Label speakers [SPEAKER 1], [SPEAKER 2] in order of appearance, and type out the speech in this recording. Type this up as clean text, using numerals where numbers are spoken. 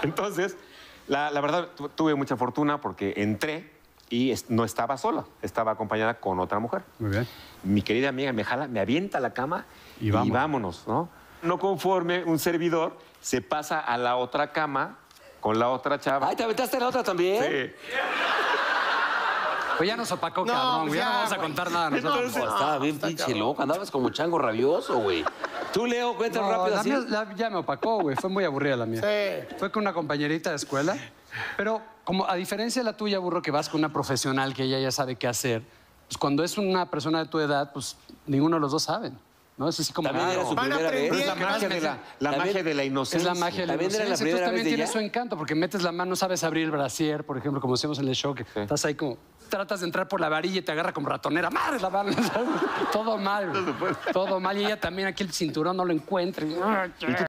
[SPEAKER 1] Entonces, la verdad, tuve mucha fortuna porque entré y no estaba sola, estaba acompañada con otra mujer.
[SPEAKER 2] Muy bien.
[SPEAKER 1] Mi querida amiga me jala, me avienta a la cama y vámonos, ¿no? No conforme, un servidor se pasa a la otra cama con la otra chava.
[SPEAKER 3] Ay, ¿te aventaste la otra también?
[SPEAKER 1] Sí.
[SPEAKER 2] Pues ya nos opacó, cabrón, güey. Ya no vamos a contar nada nosotros.
[SPEAKER 1] Entonces,
[SPEAKER 3] Estaba bien pinche loco, andabas como chango rabioso, güey. Tú, Leo, cuéntanos
[SPEAKER 2] No,
[SPEAKER 3] rápido
[SPEAKER 2] la
[SPEAKER 3] así.
[SPEAKER 2] mía ya me opacó, güey. Fue muy aburrida la mía.
[SPEAKER 4] Sí.
[SPEAKER 2] Fue con una compañerita de escuela. Pero como a diferencia de la tuya, burro, que vas con una profesional que ella ya sabe qué hacer, pues cuando es una persona de tu edad, pues ninguno de los dos saben. ¿No? Es así como...
[SPEAKER 3] También era su
[SPEAKER 4] Van
[SPEAKER 3] primera vez.
[SPEAKER 1] es la magia de la magia de la inocencia.
[SPEAKER 2] Es la magia de la
[SPEAKER 3] También era la
[SPEAKER 2] inocencia.
[SPEAKER 3] primera
[SPEAKER 2] Entonces también
[SPEAKER 3] vez de
[SPEAKER 2] tiene
[SPEAKER 3] ella.
[SPEAKER 2] su encanto, porque metes la mano, sabes abrir el brasier, por ejemplo, como hacemos en el show, que estás ahí como... Tratas de entrar por la varilla y te agarra como ratonera. ¡Madre la mano! Todo mal, güey. Todo mal. Y ella también aquí el cinturón no lo encuentra.